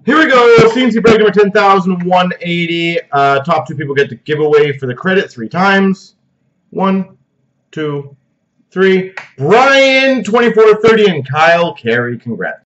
Here we go. C&C break number 10,180. Top 2 people get the giveaway for the credit 3 times. 1, 2, 3. Brian, 2430, and Kyle Carey. Congrats.